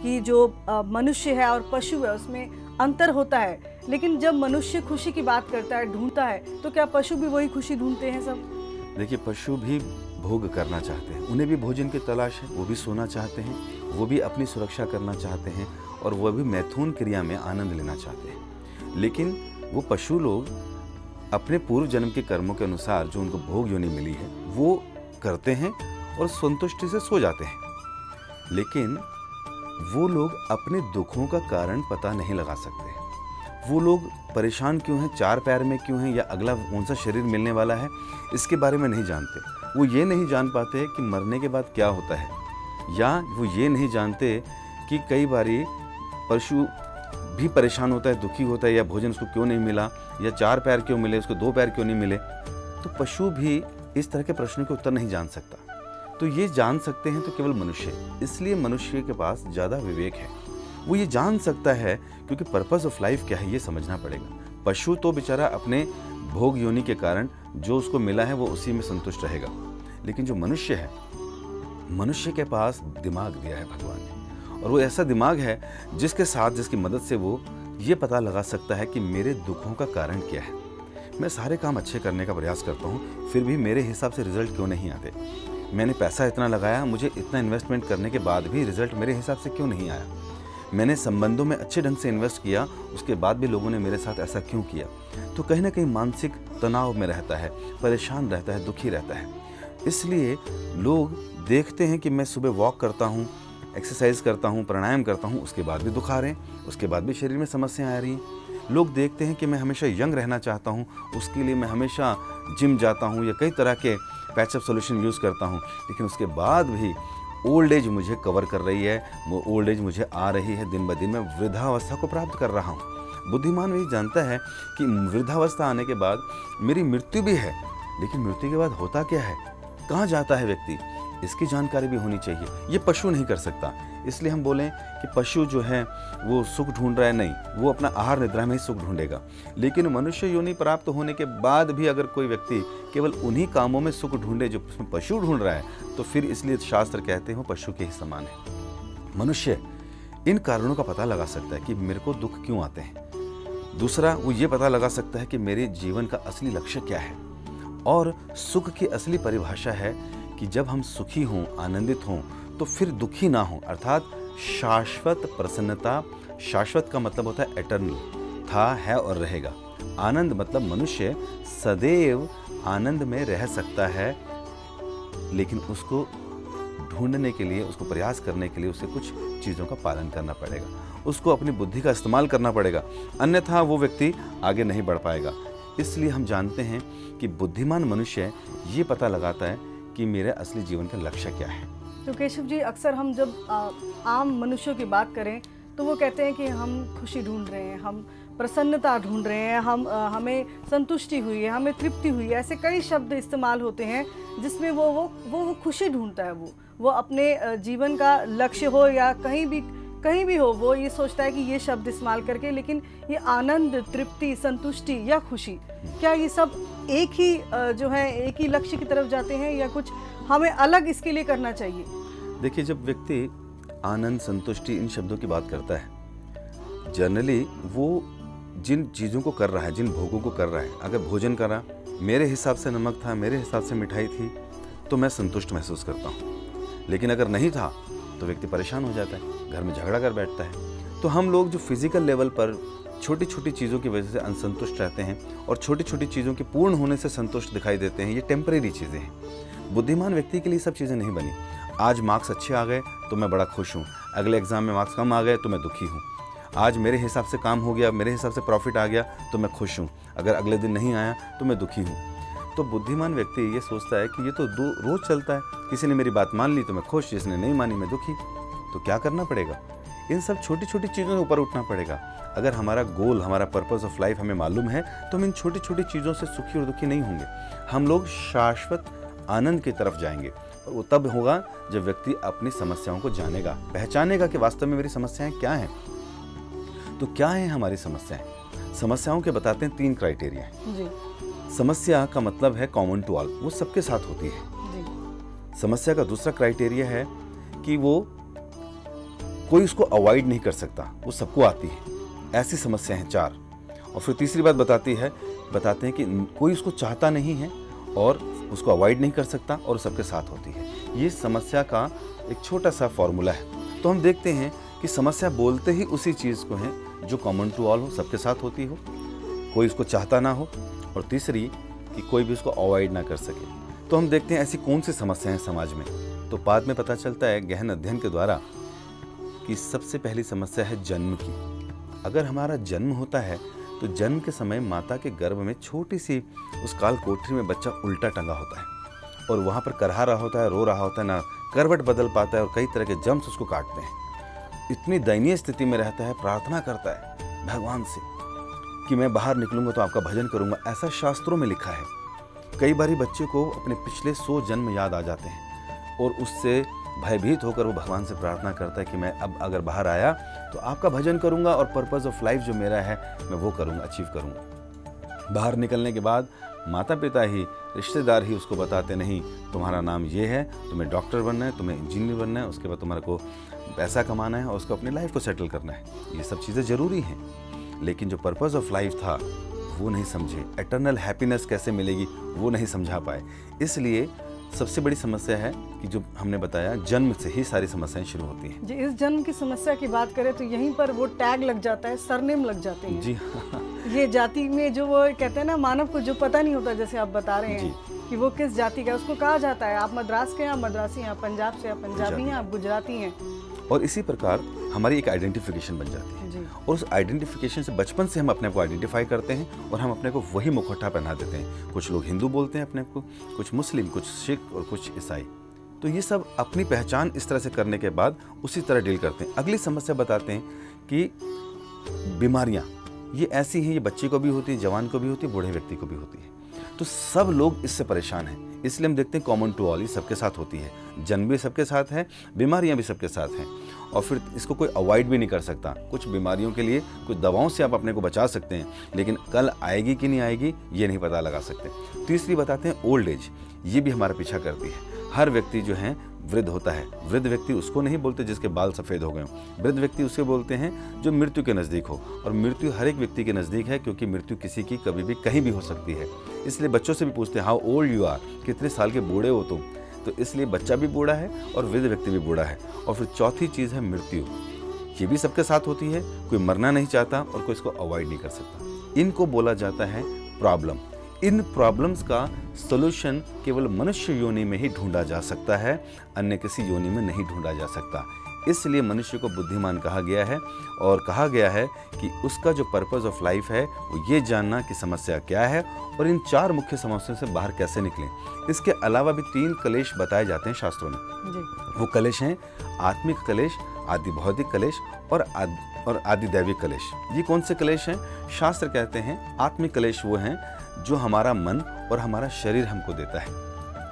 कि जो मनुष्य है और पशु है उसमें अंतर होता है, लेकिन जब मनुष्य खुशी की बात करता है, ढूंढता है, तो क्या पशु भी वही खुशी ढूंढते हैं सब? देखिए, पशु भी भोग करना चाहते हैं, उन्हें भी भोजन की तलाश है, वो भी सोना चाहते हैं, वो भी अपनी सुरक्षा करना चाहते हैं और वो भी मैथुन क्रिया में आनंद लेना चाहते हैं। लेकिन वो पशु लोग अपने पूर्व जन्म के कर्मों के अनुसार जो उनको भोग योनि मिली है वो करते हैं और संतुष्टि से सो जाते हैं। लेकिन वो लोग अपने दुखों का कारण पता नहीं लगा सकते। वो लोग परेशान क्यों हैं, चार पैर में क्यों हैं, या अगला कौन सा शरीर मिलने वाला है, इसके बारे में नहीं जानते। वो ये नहीं जान पाते कि मरने के बाद क्या होता है, या वो ये नहीं जानते कि कई बारी पशु भी परेशान होता है, दुखी होता है, या भोजन उसको क्यों नहीं मिला, या चार पैर क्यों मिले, उसको दो पैर क्यों नहीं मिले। तो पशु भी इस तरह के प्रश्नों के उत्तर नहीं जान सकता। तो ये जान सकते हैं तो केवल मनुष्य। इसलिए मनुष्य के पास ज़्यादा विवेक है, वो ये जान सकता है, क्योंकि पर्पस ऑफ लाइफ क्या है ये समझना पड़ेगा। पशु तो बेचारा अपने भोग योनि के कारण जो उसको मिला है वो उसी में संतुष्ट रहेगा। लेकिन जो मनुष्य है, मनुष्य के पास दिमाग दिया है भगवान ने, और वो ऐसा दिमाग है जिसके साथ, जिसकी मदद से वो ये पता लगा सकता है कि मेरे दुखों का कारण क्या है। मैं सारे काम अच्छे करने का प्रयास करता हूँ, फिर भी मेरे हिसाब से रिजल्ट क्यों नहीं आते। मैंने पैसा इतना लगाया, मुझे इतना इन्वेस्टमेंट करने के बाद भी रिजल्ट मेरे हिसाब से क्यों नहीं आया। मैंने संबंधों में अच्छे ढंग से इन्वेस्ट किया, उसके बाद भी लोगों ने मेरे साथ ऐसा क्यों किया। तो कहीं ना कहीं मानसिक तनाव में रहता है, परेशान रहता है, दुखी रहता है। इसलिए लोग देखते हैं कि मैं सुबह वॉक करता हूँ, एक्सरसाइज करता हूँ, प्राणायाम करता हूँ, उसके बाद भी दुख आ रहे हैं, उसके बाद भी शरीर में समस्याएं आ रही हैं। लोग देखते हैं कि मैं हमेशा यंग रहना चाहता हूँ, उसके लिए मैं हमेशा जिम जाता हूँ या कई तरह के पैचअप सॉल्यूशन यूज़ करता हूँ, लेकिन उसके बाद भी ओल्ड एज मुझे कवर कर रही है, वो ओल्ड एज मुझे आ रही है, दिन ब दिन मैं वृद्धावस्था को प्राप्त कर रहा हूँ। बुद्धिमान भी जानता है कि वृद्धावस्था आने के बाद मेरी मृत्यु भी है, लेकिन मृत्यु के बाद होता क्या है, कहाँ जाता है व्यक्ति, इसकी जानकारी भी होनी चाहिए। ये पशु नहीं कर सकता। इसलिए हम बोलें कि पशु जो है वो सुख ढूंढ रहा है, नहीं, वो अपना आहार निद्रा में ही सुख ढूंढेगा। लेकिन मनुष्य योनि प्राप्त होने के बाद भी अगर कोई व्यक्ति केवल उन्हीं कामों में सुख ढूंढे जो पशु ढूंढ रहा है, तो फिर इसलिए शास्त्र कहते हैं पशु के ही समान है। मनुष्य इन कारणों का पता लगा सकता है कि मेरे को दुख क्यों आते हैं। दूसरा, वो ये पता लगा सकता है कि मेरे जीवन का असली लक्ष्य क्या है। और सुख की असली परिभाषा है कि जब हम सुखी हों, आनंदित हों, तो फिर दुखी ना हों, अर्थात शाश्वत प्रसन्नता। शाश्वत का मतलब होता है एटर्नल, था, है और रहेगा। आनंद मतलब मनुष्य सदैव आनंद में रह सकता है, लेकिन उसको ढूंढने के लिए, उसको प्रयास करने के लिए उसे कुछ चीज़ों का पालन करना पड़ेगा, उसको अपनी बुद्धि का इस्तेमाल करना पड़ेगा, अन्यथा वो व्यक्ति आगे नहीं बढ़ पाएगा। इसलिए हम जानते हैं कि बुद्धिमान मनुष्य ये पता लगाता है कि मेरे असली जीवन का लक्ष्य क्या है। तो केशव जी, अक्सर हम जब आम मनुष्यों की बात करें तो वो कहते हैं कि हम खुशी ढूंढ रहे हैं, हम प्रसन्नता ढूंढ रहे हैं, हमें संतुष्टि हुई है, हमें तृप्ति हुई है। ऐसे कई शब्द इस्तेमाल होते हैं जिसमें वो खुशी ढूंढता है। वो अपने जीवन का लक्ष्य हो या कहीं भी हो, वो ये सोचता है कि ये शब्द इस्तेमाल करके। लेकिन ये आनंद, तृप्ति, संतुष्टि या खुशी, क्या ये सब एक ही लक्ष्य की तरफ जाते हैं या कुछ हमें अलग इसके लिए करना चाहिए? देखिए, जब व्यक्ति आनंद, संतुष्टि इन शब्दों की बात करता है, जनरली वो जिन चीज़ों को कर रहा है, जिन भोगों को कर रहा है, अगर भोजन करा, मेरे हिसाब से नमक था, मेरे हिसाब से मिठाई थी, तो मैं संतुष्ट महसूस करता हूँ। लेकिन अगर नहीं था तो व्यक्ति परेशान हो जाता है, घर में झगड़ा कर बैठता है। तो हम लोग जो फिजिकल लेवल पर छोटी छोटी चीज़ों की वजह से असंतुष्ट रहते हैं और छोटी छोटी चीज़ों के पूर्ण होने से संतुष्ट दिखाई देते हैं, ये टेम्परेरी चीज़ें हैं। बुद्धिमान व्यक्ति के लिए सब चीज़ें नहीं बनी। आज मार्क्स अच्छे आ गए तो मैं बड़ा खुश हूँ, अगले एग्जाम में मार्क्स कम आ गए तो मैं दुखी हूँ। आज मेरे हिसाब से काम हो गया, मेरे हिसाब से प्रॉफिट आ गया तो मैं खुश हूँ, अगर अगले दिन नहीं आया तो मैं दुखी हूँ। तो बुद्धिमान व्यक्ति ये सोचता है कि ये तो रोज़ चलता है, किसी ने मेरी बात मान ली तो मैं खुश, जिसने नहीं मानी मैं दुखी। तो क्या करना पड़ेगा? इन सब छोटी छोटी चीज़ों से ऊपर उठना पड़ेगा। अगर हमारा गोल, हमारा पर्पस ऑफ लाइफ हमें मालूम है तो हम इन छोटी छोटी चीज़ों से सुखी और दुखी नहीं होंगे। हम लोग शाश्वत आनंद की तरफ जाएंगे, और वो तब होगा जब व्यक्ति अपनी समस्याओं को जानेगा, पहचानेगा कि वास्तव में मेरी समस्याएं क्या हैं। तो क्या है हमारी समस्याएं? समस्याओं के बताते हैं 3 क्राइटेरिया है। समस्या का मतलब है कॉमन टू ऑल, वो सबके साथ होती है। समस्या का दूसरा क्राइटेरिया है कि वो कोई उसको अवॉइड नहीं कर सकता, वो सबको आती है। ऐसी समस्या हैं 4। और फिर तीसरी बात बताते हैं कि कोई उसको चाहता नहीं है और उसको अवॉइड नहीं कर सकता और सबके साथ होती है। ये समस्या का एक छोटा सा फॉर्मूला है। तो हम देखते हैं कि समस्या बोलते ही उसी चीज़ को है जो कॉमन टू ऑल हो, सबके साथ होती हो, कोई उसको चाहता ना हो, और तीसरी कि कोई भी उसको अवॉइड ना कर सके। तो हम देखते हैं ऐसी कौन सी समस्याएं हैं समाज में। तो बाद में पता चलता है गहन अध्ययन के द्वारा कि सबसे पहली समस्या है जन्म की। अगर हमारा जन्म होता है तो जन्म के समय माता के गर्भ में छोटी सी उस काल कोठरी में बच्चा उल्टा टंगा होता है और वहाँ पर करहा रहा होता है, रो रहा होता है, ना करवट बदल पाता है और कई तरह के जम्स उसको काटते हैं। इतनी दयनीय स्थिति में रहता है, प्रार्थना करता है भगवान से कि मैं बाहर निकलूंगा तो आपका भजन करूंगा। ऐसा शास्त्रों में लिखा है। कई बारी बच्चे को अपने पिछले 100 जन्म याद आ जाते हैं और उससे भयभीत होकर वो भगवान से प्रार्थना करता है कि मैं अब अगर बाहर आया तो आपका भजन करूंगा और पर्पस ऑफ लाइफ जो मेरा है मैं वो करूंगा, अचीव करूंगा। बाहर निकलने के बाद माता पिता ही, रिश्तेदार ही उसको बताते नहीं तुम्हारा नाम ये है, तुम्हें डॉक्टर बनना है, तुम्हें इंजीनियर बनना है, उसके बाद तुम्हारे को पैसा कमाना है और उसको अपनी लाइफ को सेटल करना है। ये सब चीज़ें ज़रूरी हैं, लेकिन जो पर्पस ऑफ लाइफ था वो नहीं समझे। एटर्नल हैप्पीनेस कैसे मिलेगी वो नहीं समझा पाए। इसलिए सबसे बड़ी समस्या है कि जो हमने बताया, जन्म से ही सारी समस्याएं शुरू होती हैं। जी, इस जन्म की समस्या की बात करें तो यहीं पर वो टैग लग जाता है, सरनेम लग जाते हैं। जी ये जाति में जो वो कहते हैं ना, मानव को जो पता नहीं होता, जैसे आप बता रहे हैं कि वो किस जाति का, उसको कहा जाता है आप मद्रास के हैं, आप मद्रासी हैं, आप पंजाब से, आप पंजाबी हैं, आप गुजराती हैं। और इसी प्रकार हमारी एक आइडेंटिफिकेशन बन जाती है और उस आइडेंटिफिकेशन से बचपन से हम अपने को आइडेंटिफाई करते हैं और हम अपने को वही मुखौटा पहना देते हैं। कुछ लोग हिंदू बोलते हैं अपने को, कुछ मुस्लिम, कुछ सिख और कुछ ईसाई। तो ये सब अपनी पहचान इस तरह से करने के बाद उसी तरह डील करते हैं। अगली समस्या बताते हैं कि बीमारियाँ ये ऐसी हैं, ये बच्चे को भी होती है, जवान को भी होती है, बूढ़े व्यक्ति को भी होती है। तो सब लोग इससे परेशान हैं। इसलिए हम देखते हैं कॉमन टू ऑल, ये सबके साथ होती है। जन्म भी सबके साथ है, बीमारियां भी सबके साथ हैं और फिर इसको कोई अवॉइड भी नहीं कर सकता। कुछ बीमारियों के लिए कुछ दवाओं से आप अपने को बचा सकते हैं, लेकिन कल आएगी कि नहीं आएगी ये नहीं पता लगा सकते। तीसरी बताते हैं ओल्ड एज, ये भी हमारा पीछा करती है। हर व्यक्ति जो है वृद्ध होता है। वृद्ध व्यक्ति उसको नहीं बोलते जिसके बाल सफ़ेद हो गए हों। वृद्ध व्यक्ति उसे बोलते हैं जो मृत्यु के नज़दीक हो, और मृत्यु हर एक व्यक्ति के नज़दीक है, क्योंकि मृत्यु किसी की कभी भी कहीं भी हो सकती है। इसलिए बच्चों से भी पूछते हैं हाउ ओल्ड यू आर, कितने साल के बूढ़े हो तुम। तो इसलिए बच्चा भी बूढ़ा है और वृद्ध व्यक्ति भी बूढ़ा है। और फिर चौथी चीज़ है मृत्यु, ये भी सबके साथ होती है। कोई मरना नहीं चाहता और कोई इसको अवॉइड नहीं कर सकता। इनको बोला जाता है प्रॉब्लम। इन प्रॉब्लम्स का सॉल्यूशन केवल मनुष्य योनि में ही ढूंढा जा सकता है, अन्य किसी योनि में नहीं ढूंढा जा सकता। इसलिए मनुष्य को बुद्धिमान कहा गया है और कहा गया है कि उसका जो पर्पस ऑफ लाइफ है वो ये जानना कि समस्या क्या है और इन 4 मुख्य समस्याओं से बाहर कैसे निकलें। इसके अलावा भी 3 कलेश बताए जाते हैं शास्त्रों में जी। वो कलेश हैं आत्मिक कलेश, आदि भौतिक कलेश और आदि दैविक कलेश। ये कौन से कलेश हैं? शास्त्र कहते हैं आत्मिक कलेश वो हैं जो हमारा मन और हमारा शरीर हमको देता है।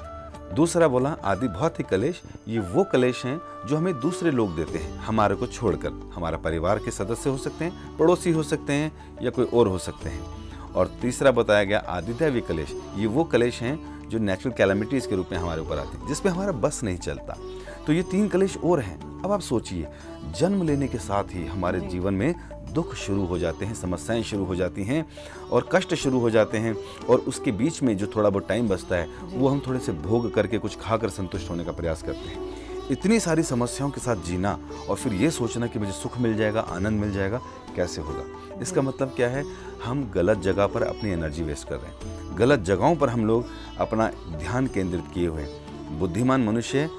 दूसरा बोला आदि भौतिक कलेश, ये वो कलेश हैं जो हमें दूसरे लोग देते हैं हमारे को छोड़कर। हमारा परिवार के सदस्य हो सकते हैं, पड़ोसी हो सकते हैं या कोई और हो सकते हैं। और तीसरा बताया गया आदि दैविक कलेश, ये वो कलेश हैं जो नेचुरल कैलामिटीज़ के रूप में हमारे ऊपर आते हैं, जिसमें हमारा बस नहीं चलता। तो ये 3 कलेश और हैं। अब आप सोचिए, जन्म लेने के साथ ही हमारे जीवन में दुख शुरू हो जाते हैं, समस्याएं शुरू हो जाती हैं और कष्ट शुरू हो जाते हैं, और उसके बीच में जो थोड़ा बहुत टाइम बचता है वो हम थोड़े से भोग करके कुछ खाकर संतुष्ट होने का प्रयास करते हैं। इतनी सारी समस्याओं के साथ जीना और फिर ये सोचना कि मुझे सुख मिल जाएगा, आनंद मिल जाएगा, कैसे होगा? इसका मतलब क्या है? हम गलत जगह पर अपनी एनर्जी वेस्ट कर रहे हैं। गलत जगहों पर हम लोग अपना ध्यान केंद्रित किए हुए हैं। बुद्धिमान मनुष्य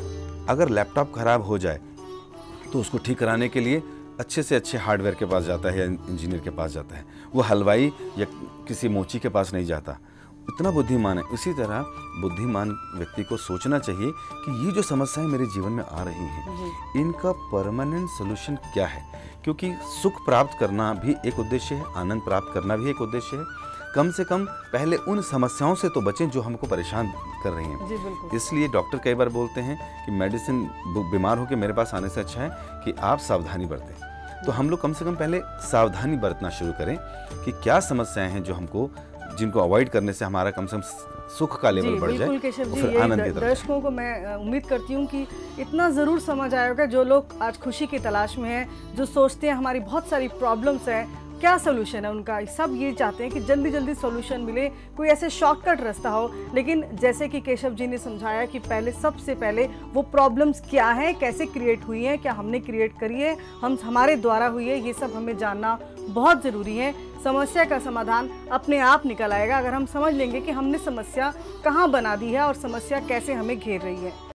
अगर लैपटॉप खराब हो जाए तो उसको ठीक कराने के लिए अच्छे से अच्छे हार्डवेयर के पास जाता है या इंजीनियर के पास जाता है। वो हलवाई या किसी मोची के पास नहीं जाता। इतना बुद्धिमान है। इसी तरह बुद्धिमान व्यक्ति को सोचना चाहिए कि ये जो समस्याएं मेरे जीवन में आ रही हैं, इनका परमानेंट सोल्यूशन क्या है? क्योंकि सुख प्राप्त करना भी एक उद्देश्य है, आनंद प्राप्त करना भी एक उद्देश्य है। कम से कम पहले उन समस्याओं से तो बचें जो हमको परेशान कर रही हैं। जी बिल्कुल। इसलिए डॉक्टर कई बार बोलते हैं कि मेडिसिन बीमार होकर मेरे पास आने से अच्छा है कि आप सावधानी बरतें। तो हम लोग कम से कम पहले सावधानी बरतना शुरू करें कि क्या समस्याएं हैं जो हमको, जिनको अवॉइड करने से हमारा कम से कम सुख का लेवल बढ़ जाए, बिल्कुल केशव और जी, फिर ये आनंद की तरफ जाए। दर्शकों को मैं उम्मीद करती हूँ कि इतना ज़रूर समझ आया होगा, जो लोग आज खुशी की तलाश में हैं, जो सोचते हैं हमारी बहुत सारी प्रॉब्लम्स हैं, क्या सोल्यूशन है उनका, सब ये चाहते हैं कि जल्दी जल्दी सोल्यूशन मिले, कोई ऐसे शॉर्टकट रास्ता हो। लेकिन जैसे कि केशव जी ने समझाया कि पहले, सबसे पहले वो प्रॉब्लम्स क्या हैं, कैसे क्रिएट हुई हैं, क्या हमने क्रिएट करी है, हमारे द्वारा हुई है, ये सब हमें जानना बहुत ज़रूरी है। समस्या का समाधान अपने आप निकल आएगा अगर हम समझ लेंगे कि हमने समस्या कहाँ बना दी है और समस्या कैसे हमें घेर रही है।